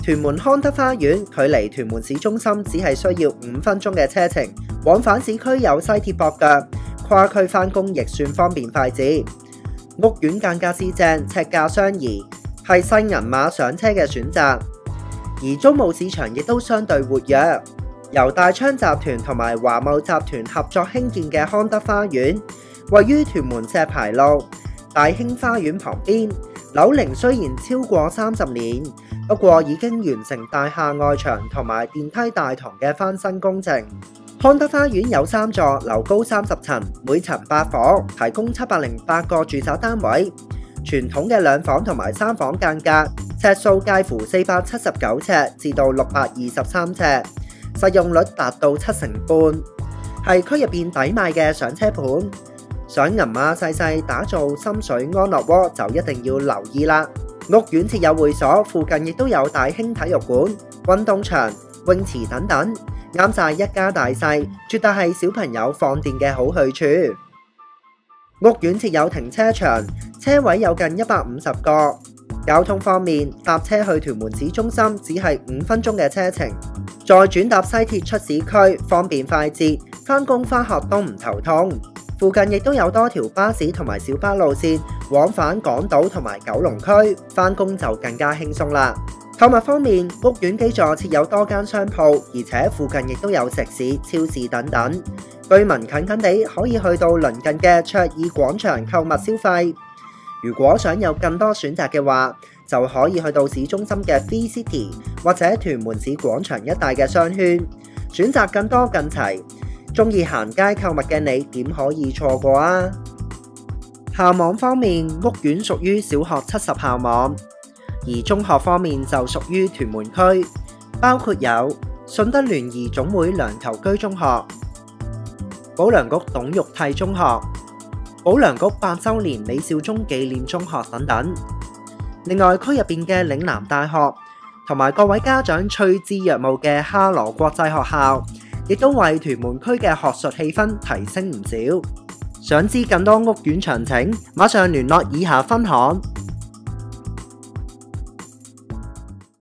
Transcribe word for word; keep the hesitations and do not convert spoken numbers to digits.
屯門康德花園距離屯門市中心只係需要五分鐘嘅車程，往返市區有西鐵駁腳，跨區返工亦算方便快捷。屋苑間隔市正，尺價相宜，係細銀碼上車嘅選擇。而租務市場亦都相對活躍，由大昌集團同埋華懋集團合作興建嘅康德花園，位於屯門石牌路大興花園旁邊。樓齡雖然超過三十年，不過已經完成大廈外牆同埋電梯大堂嘅翻新工程。康德花園有三座，樓高三十層，每層八房，提供七百零八個住宅單位。傳統嘅兩房同埋三房間隔，尺數介乎四百七十九尺至到六百二十三尺，實用率達到七成半，係區入邊抵買嘅上車盤。想銀碼細細打造心水安樂窩就一定要留意啦！屋苑設有會所，附近亦都有大興體育館、運動場、泳池等等，啱晒一家大細，絕對係小朋友放電嘅好去處。屋苑設有停車場，車位有近一百五十個。交通方面，搭車去屯門市中心只係五分鐘嘅車程，再轉搭西鐵出市區，方便快捷，返工返學都唔頭痛。附近亦都有多條巴士同埋小巴路線往返港島同埋九龍區，返工就更加輕鬆啦。購物方面，屋苑基座設有多間商鋪，而且附近亦都有食肆、超市等等，居民近近地可以去到鄰近嘅卓爾廣場購物消費。如果想有更多選擇嘅話，就可以去到市中心嘅 V City 或者屯門市廣場一帶嘅商圈，選擇更多更齊。中意行街購物嘅你點可以錯過啊？校網方面，屋苑屬於小學七十校網，而中學方面就屬於屯門區，包括有順德聯誼總會梁銶琚中學、保良局董玉娣中學、保良局百周年李兆忠紀念中學等等。另外，區入邊嘅嶺南大學同埋各位家長趨之若鶩嘅哈羅國際學校，亦都為屯門區嘅學術氣氛提升唔少。想知更多屋苑詳情，馬上聯絡以下分行。